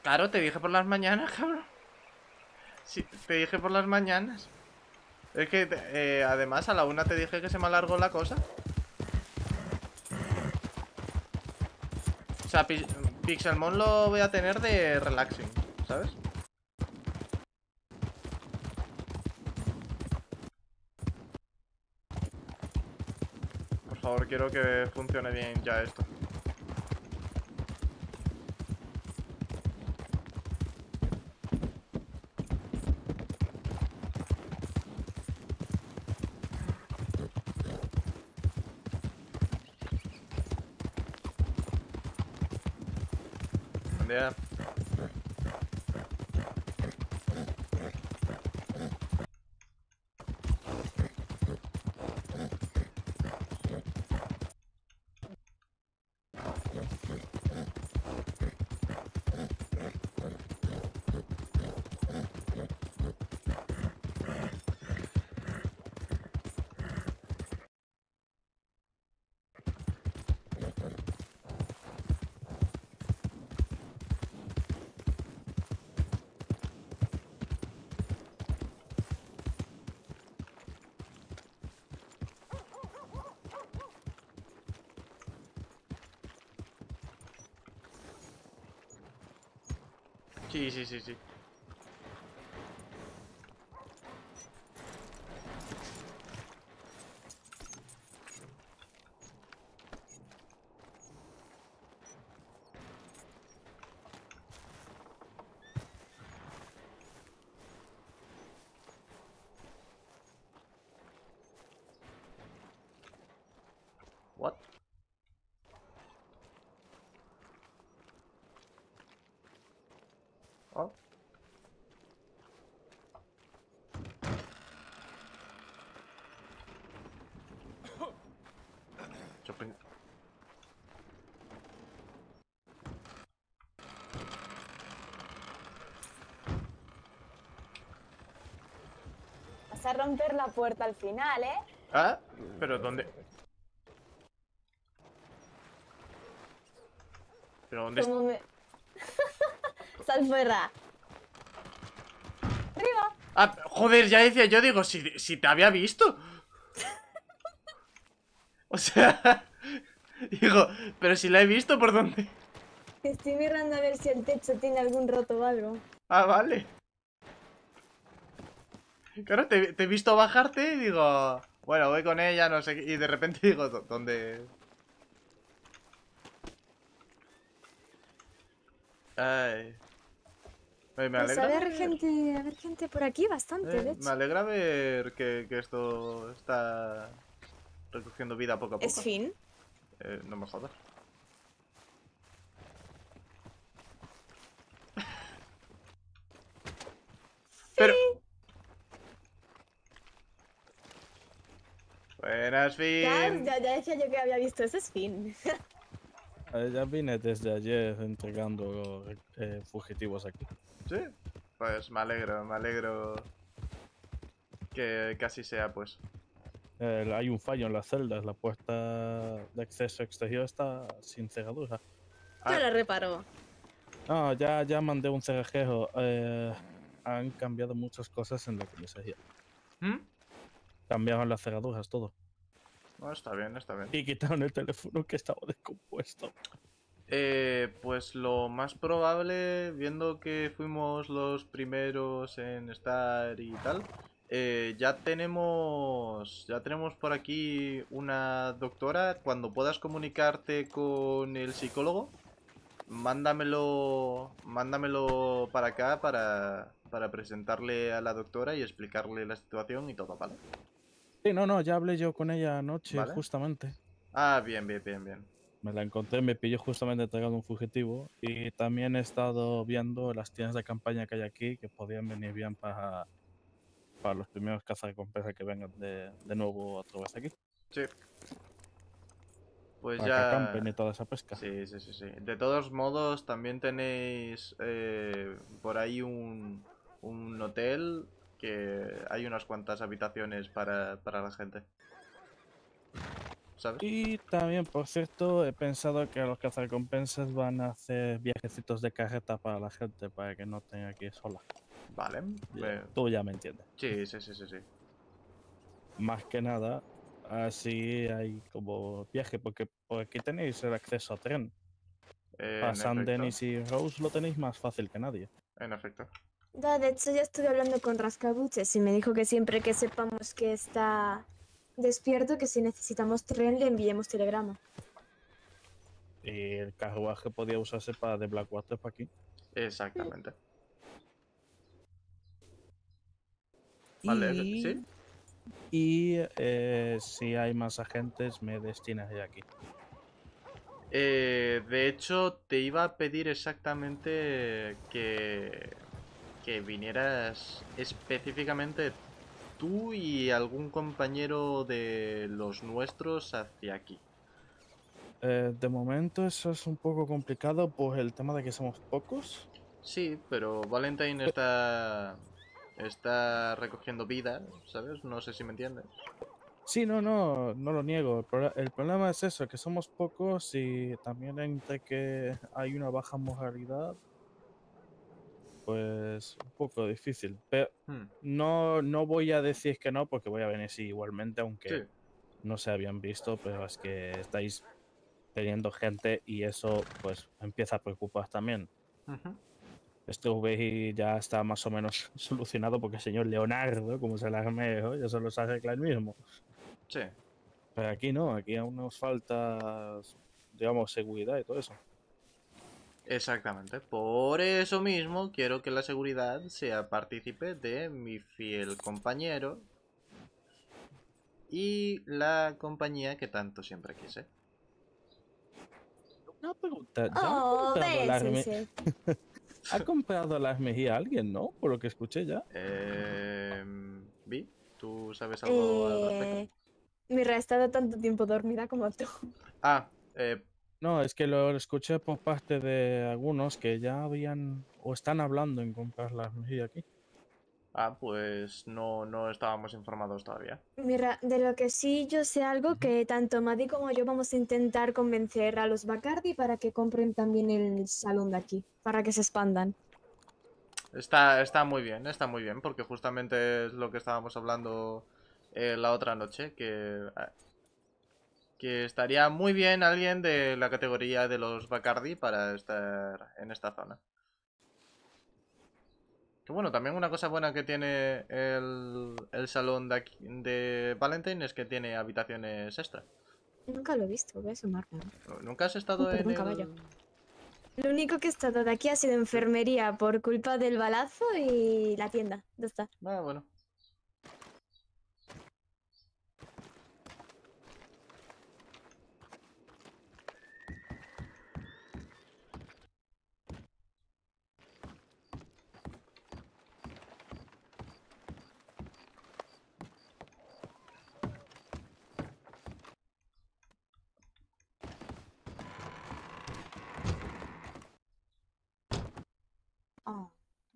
Claro, te dije por las mañanas, cabrón. Sí, te dije por las mañanas. Es que, además, a la 1 te dije que se me alargó la cosa. O sea, Pixelmon lo voy a tener de relaxing, ¿sabes? Por favor, quiero que funcione bien ya esto. Buen día. Sí, sí, sí, sí. What? Oh. Shopping. Vas a romper la puerta al final, ¿eh? Ah, pero ¿dónde? ¿Pero dónde está? Como me... Sal fuera. ¡Arriba! Ah, joder, ya decía yo, digo, si te había visto. O sea, digo, pero si la he visto, ¿por dónde? Estoy mirando a ver si el techo tiene algún roto o algo. Ah, vale. Claro, te he visto bajarte y digo, bueno, voy con ella, no sé qué. Y de repente digo, ¿dónde? Ay. Me Pues alegra ver. a ver gente por aquí, bastante, de Me hecho. alegra ver que esto está recogiendo vida poco a ¿Es poco. fin? No me jodas. Pero. Sí. Buenas, Ya, Finn. ya decía yo que había visto ese es fin. Ya vine desde ayer entregando fugitivos aquí. Sí. Pues me alegro que así sea, pues. Hay un fallo en las celdas, la puerta de acceso exterior está sin cerradura. Ya Ah, lo reparó. No, ya mandé un cerrajero. Han cambiado muchas cosas en la comisaría. ¿hmm? Cambiaron las cerraduras, todo. No, está bien, está bien. Y quitaron el teléfono que estaba descompuesto. Pues lo más probable, viendo que fuimos los primeros en estar y tal, ya tenemos por aquí una doctora. Cuando puedas comunicarte con el psicólogo, mándamelo para acá para presentarle a la doctora y explicarle la situación y todo, ¿vale? Sí, no, ya hablé yo con ella anoche, ¿Vale? justamente. Ah, bien, bien, bien, bien. Me la encontré, me pilló justamente entregando un fugitivo. Y también he estado viendo las tiendas de campaña que hay aquí, que podrían venir bien para los primeros cazarrecompensas que vengan de nuevo otra vez aquí. Sí, pues Para que ya. acampen y toda esa pesca. Sí, sí, sí, sí. De todos modos, también tenéis por ahí un hotel que hay unas cuantas habitaciones para la gente. ¿sabes? Y también, por cierto, he pensado que los cazarrecompensas van a hacer viajecitos de carreta para la gente, para que no tenga que ir sola. Vale. Tú ya me entiendes. Sí, sí, sí, sí, sí. Más que nada, así hay como viaje, porque por aquí tenéis el acceso a tren. Para En San efecto. Denis y Rose lo tenéis más fácil que nadie. En efecto. De hecho, ya estuve hablando con Rascabuches y me dijo que siempre que sepamos que está despierto, que si necesitamos tren le enviemos telegrama. Y el carruaje podía usarse para de Blackwater para aquí. Exactamente. Vale, ¿sí? Y si hay más agentes, me destinaré aquí. De hecho, te iba a pedir exactamente que vinieras específicamente tú y algún compañero de los nuestros hacia aquí. De momento eso es un poco complicado por el tema de que somos pocos. Sí, pero Valentine está recogiendo vida, ¿sabes? No sé si me entiendes. Sí, no lo niego. El problema es eso, que somos pocos y también entre que hay una baja moralidad, pues un poco difícil. Pero Hmm, no voy a decir que no, porque voy a venir sí igualmente, sí. aunque no se habían visto, pero es que estáis teniendo gente y eso pues empieza a preocupar también. Ujú, Esto ya está más o menos solucionado porque el señor Leonardo, como se la armeo, ya se los arregla él mismo. sí, Pero aquí no, aquí aún nos falta, digamos, seguridad y todo eso. exactamente. Por eso mismo quiero que la seguridad sea partícipe de mi fiel compañero y la compañía que tanto siempre quise. Una pregunta, ¿ya ha Oh, comprado bésense. ha comprado la armería a alguien, no? Por lo que escuché ya. Vi, ¿tú sabes algo al respecto? Eh, Mira, he estado tanto tiempo dormida como tú. Ah, No, es que lo escuché por parte de algunos que ya habían o están hablando en comprar la armería aquí. pues no estábamos informados todavía. Mira, de lo que sí yo sé algo Ujú. que tanto Maddie como yo vamos a intentar convencer a los Bacardi para que compren también el salón de aquí, para que se expandan. Está muy bien, porque justamente es lo que estábamos hablando la otra noche, que estaría muy bien alguien de la categoría de los Bacardi para estar en esta zona. Que bueno, también una cosa buena que tiene el salón de, de Valentine es que tiene habitaciones extra. Nunca lo he visto, voy a sumarme. ¿Nunca has Oh, estado en perdón, caballo. el...? Lo único que he estado de aquí ha sido Sí. enfermería por culpa del balazo y la tienda. Ya está. Ah, bueno. Oh.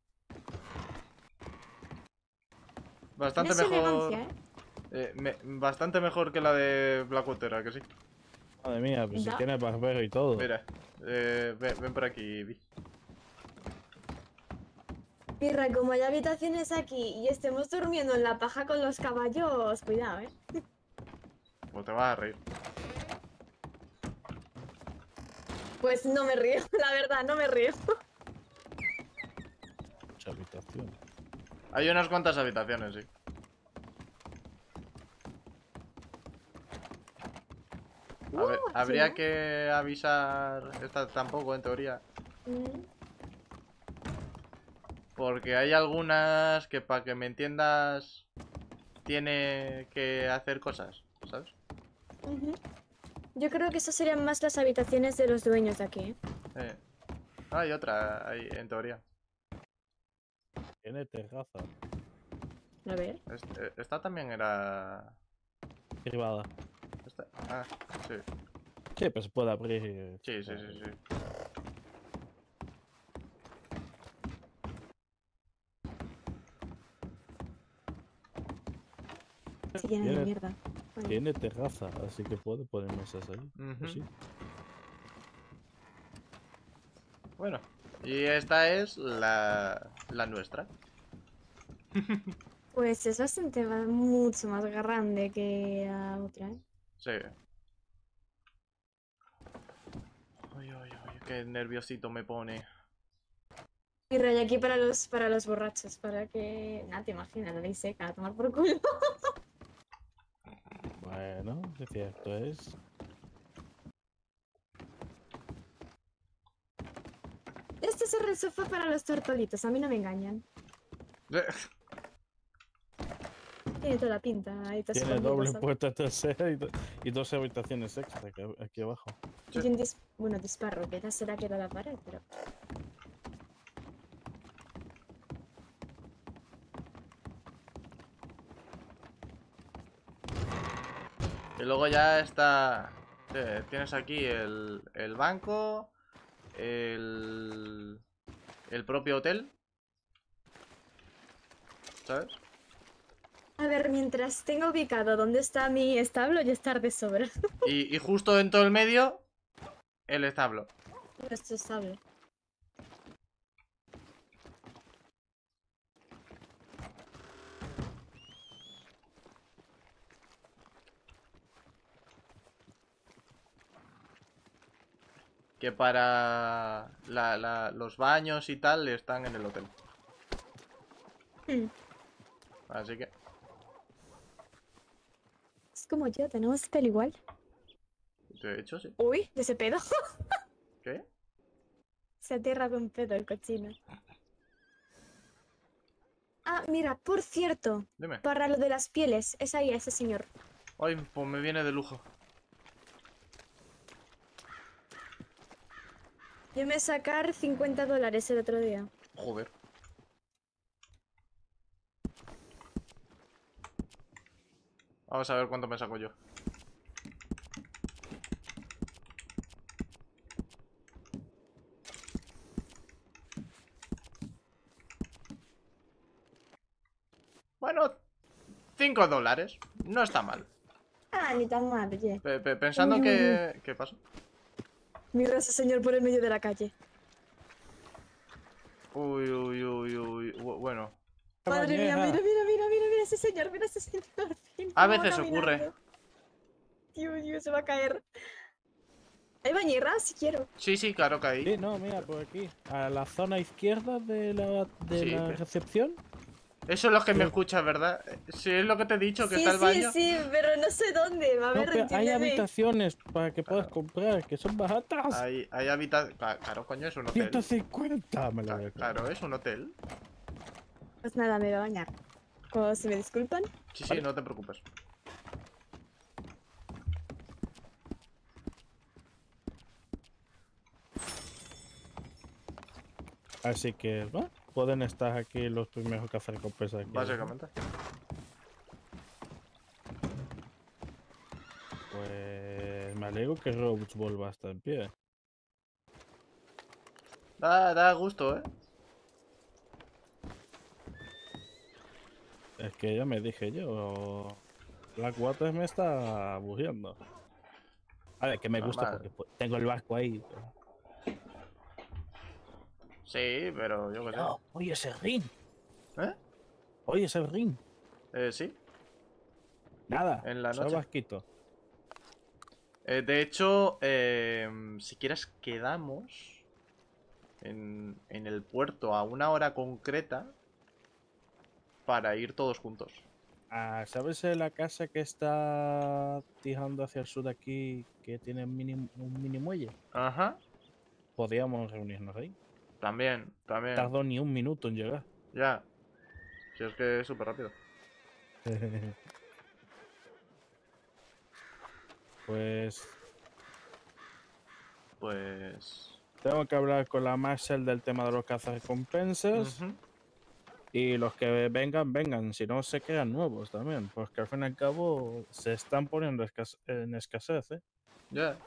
Bastante Tienes elegancia, mejor... ¿eh? Bastante mejor que la de Blackwater, ¿a que sí? Madre mía, pues si Da. tiene barbero y todo. Mira, ven por aquí, Vi. Mirra, como hay habitaciones aquí y estemos durmiendo en la paja con los caballos, cuidado, ¿eh? Pues te vas a reír. Pues no me río, la verdad, no me río. Mucha habitación. Hay unas cuantas habitaciones, sí. A ver, ¿Sí, habría no? que avisar esta tampoco, en teoría. Mm, Porque hay algunas que, para que me entiendas, tiene que hacer cosas, ¿sabes? ujú. Yo creo que esas serían más las habitaciones de los dueños de aquí, ¿eh? Eh, hay otra, hay, en teoría. Tiene terraza A ver. Esta también era... privada. Ah, sí. Sí, pues se puede abrir. Sí, sí, sí, sí. Se llena de Tiene, mierda. Oye, Tiene terraza, así que puede poner mesas ahí. Ujú. Sí. Bueno, y esta es la nuestra. pues es bastante mucho más grande que la otra, ¿eh? Sí. Uy, uy, uy, qué nerviosito me pone. Y raya aquí para los borrachos, para que. Nada, te imaginas, la ley seca, a tomar por culo. Bueno, es cierto es. Este es el sofá para los tortolitos, a mí no me engañan. Tiene toda la pinta, ahí te Tiene escondido, doble ¿sabes? puerta trasera y dos habitaciones extra aquí abajo. Sí. Y un bueno, disparo, que ya será que da la pared, pero. Y luego ya está... Tienes aquí el banco, el propio hotel, ¿sabes? A ver, mientras tenga ubicado dónde está mi establo, ya estar de sobra. Y justo en todo el medio, el establo. Nuestro establo. Que para los baños y tal están en el hotel. Hmm. Así que... Es como yo, tenemos pelo igual. De hecho, sí. Uy, de ese pedo. ¿Qué? Se ha aterrado un pedo el cochino. Ah, mira, por cierto, Dime. para lo de las pieles, es ahí, ese señor. Ay, pues me viene de lujo. Yo me sacar $50 el otro día. Joder. Vamos a ver cuánto me saco yo. Bueno, $5. No está mal. Ah, ni tan mal, oye. Pensando Uy, uy, uy. que... ¿Qué pasó? Mira a ese señor por el medio de la calle. Uy, uy, uy, uy. Bueno. Madre mía, Bañera. mira ese señor, mira ese señor. A cómo va veces ocurre. caminando. Dios, se va a caer. ¿Hay bañera? Si quiero. Sí, sí, claro que Sí, hay. no, mira, por aquí. A la zona izquierda de Sí, la recepción. eso es lo que me Creo- escuchas, ¿verdad? Si es lo que te he dicho, que Sí, está el sí, baño. sí, pero no sé dónde. A No, ver, pero hay entiéndeme. habitaciones para que puedas Claro. comprar, que son baratas. Hay habitaciones. Claro, coño, es un hotel. 150 me lo voy a comprar. Claro, es un hotel. Pues nada, me voy a bañar. ¿Cómo se me disculpan? Sí, sí, Vale. no te preocupes. Así que, bueno, pueden estar aquí los primeros cazarrecompensas aquí. Básicamente. Pues me alegro que Robux vuelva a estar en pie. Da gusto, ¿eh? Es que ya me dije yo, Blackwater me está aburriendo. A ver, que me gusta Normal. porque pues, tengo el barco ahí. Pero... Sí, pero yo qué sé. No, oye ese ring. ¿Eh? Oye ese ring. Sí, Nada, en la solo noche. barquito. De hecho, si quieres quedamos en el puerto a una hora concreta para ir todos juntos. Ah, ¿sabes la casa que está tirando hacia el sur de aquí que tiene un mini muelle? Ajá, Podríamos reunirnos ahí. también. Tardó ni un minuto en llegar. Ya, si es que es súper rápido. Pues Pues... tengo que hablar con la Marshall del tema de los cazarrecompensas. ujú, Y los que vengan, vengan. Si no, se quedan nuevos también. Porque al fin y al cabo se están poniendo en escasez, ¿eh? ya,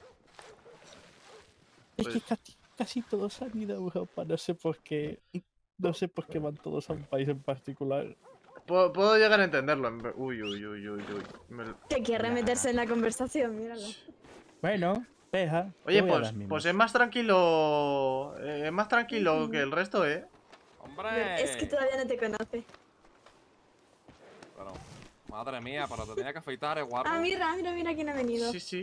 Es que pues... casi todos han ido a Europa. No sé por qué. No sé por qué van todos a un país en particular. puedo llegar a entenderlo. Uy. Que quiere meterse en la conversación, míralo. Bueno, deja. Oye, te voy a las pues mismas. es más tranquilo. Es más tranquilo que el resto, ¿eh? ¡Hombre! Es que todavía no te conoce. Pero, madre mía, pero te tenía que afeitar, guapo. Ah, mira quién ha venido. Sí.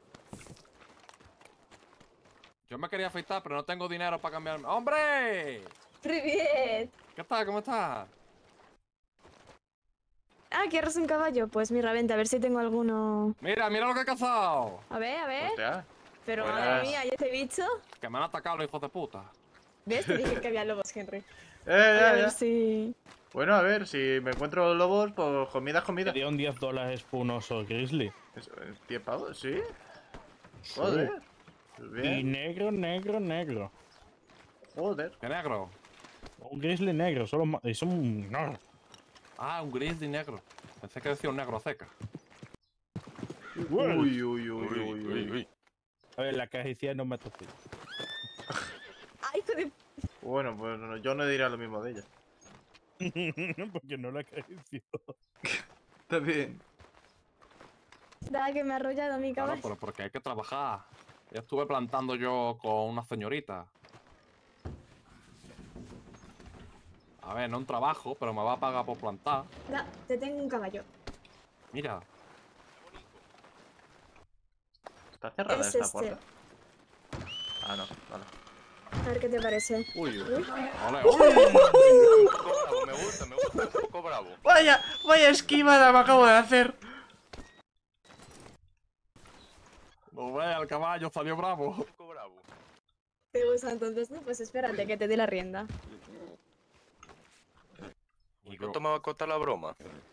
Yo me quería afeitar, pero no tengo dinero para cambiarme. ¡Hombre! ¡Привет! ¿Qué tal? ¿Cómo estás? Ah, ¿quieres un caballo? Pues mira, vente, a ver si tengo alguno. Mira lo que he cazado. A ver. Hostia. Pero Buenas. madre mía, ¿y este bicho? Que me han atacado los hijos de puta. ¿Ves? Te dije que había lobos, Henry. A Ya. ver si... Bueno, a ver, si me encuentro lobos, pues comida. Te dio un $10 por un oso grizzly. ¿10 pavos? ¿Sí? Joder. Y negro. Joder. ¿Qué negro? Un grizzly negro, solo y son... No. Ah, un grizzly negro. Pensé que decía un negro seca. Uy. A ver, la cajicía no me tocó. ¡Ay, hijo de... Bueno, pues yo no diría lo mismo de ella. Porque no la acarició. Está bien. Da, que me ha arrollado mi Claro, caballo. pero porque hay que trabajar. Ya estuve plantando yo con una señorita. A ver, no un trabajo, pero me va a pagar por plantar. Da, te tengo un caballo. Mira, ¿Está cerrada Es esta este. puerta? Ah, no, vale. A ver qué te parece. Uy. ole, Un poco bravo, me gusta, un poco bravo. Vaya esquivada me acabo de hacer. No ve, el caballo salió bravo. Un poco bravo. ¿Te gusta entonces? No, pues espérate que te dé la rienda. ¿Y cuánto me va a costar la broma?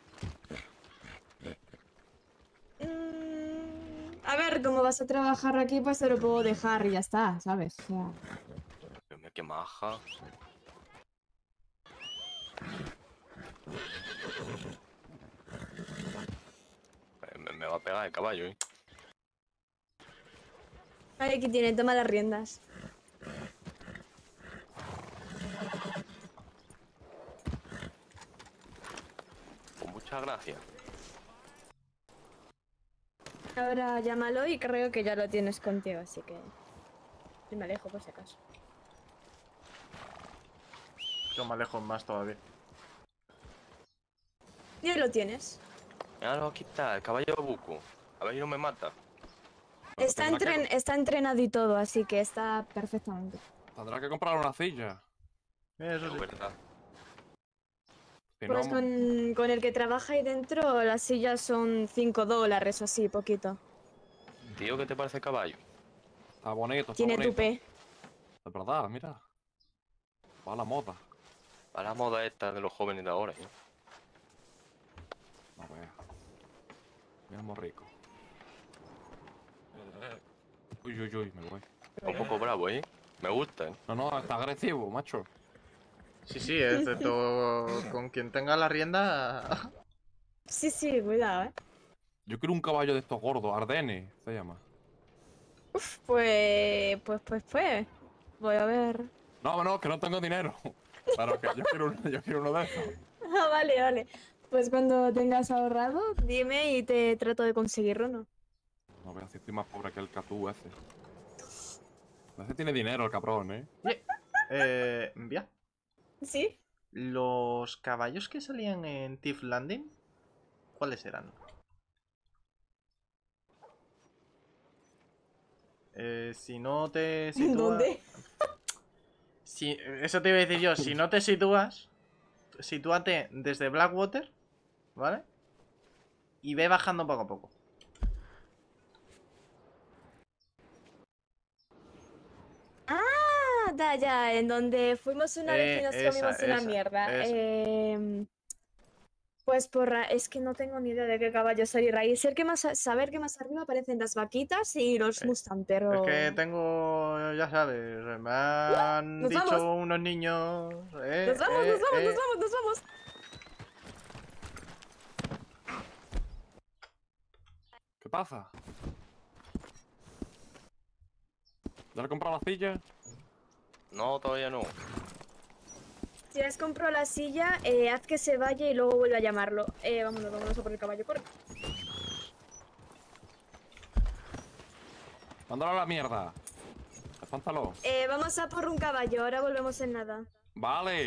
A ver, como vas a trabajar aquí, pues te lo puedo dejar y ya está, ¿sabes? O sea, Dios mío, qué maja. Me va a pegar el caballo, ¿eh? vale, aquí tiene, toma las riendas. Con muchas gracias. Ahora llámalo y creo que ya lo tienes contigo, así que... Yo me alejo por si acaso. Yo me alejo más todavía. Ya lo tienes. Míralo, aquí está, el caballo de Buco. A ver si no me mata. Está entrenado y todo, así que está perfectamente. Tendrá que comprar una silla. Eso Es sí. verdad. Si no, Pues con el que trabaja ahí dentro, las sillas son $5 o así, poquito. Tío, ¿qué te parece el caballo? está bonito, está Tiene bonito. tupé. De verdad, mira. Va a la moda. A la moda esta de los jóvenes de ahora, ¿eh? No veas. Mira, muy rico. Uy, me voy. Un poco bravo, ¿eh? Me gusta, ¿eh? No, está agresivo, macho. Sí, excepto con quien tenga la rienda. Sí, cuidado, Yo quiero un caballo de estos gordos, Ardenne se llama. Pues. Voy a ver. No, que no tengo dinero. Pero que yo quiero uno de esos. Ah, vale. Pues cuando tengas ahorrado, dime y te trato de conseguirlo, ¿no? No veas si estoy más pobre que el catú ese. Ese tiene dinero el cabrón, Envía. ¿Sí? Los caballos que salían en Thief Landing, ¿cuáles eran? Si no te sitúas... ¿Dónde? Eso te iba a decir yo. Si no te sitúas, sitúate desde Blackwater, ¿vale? Y ve bajando poco a poco. Ah, ya, en donde fuimos una vez y nos comimos una esa. mierda. Pues es que no tengo ni idea de qué caballo salir ahí. Saber que más arriba aparecen las vaquitas y los Mustang, pero... Es que tengo, ya sabes, me han nos dicho vamos. unos niños... Nos vamos. ¿Qué pasa? ¿Ya le he comprado la silla? No, todavía no. Si has comprado la silla, haz que se vaya y luego vuelve a llamarlo. Vámonos a por el caballo, corre. Mándalo a la mierda. Espántalo. Vamos a por un caballo, ahora volvemos en nada. Vale.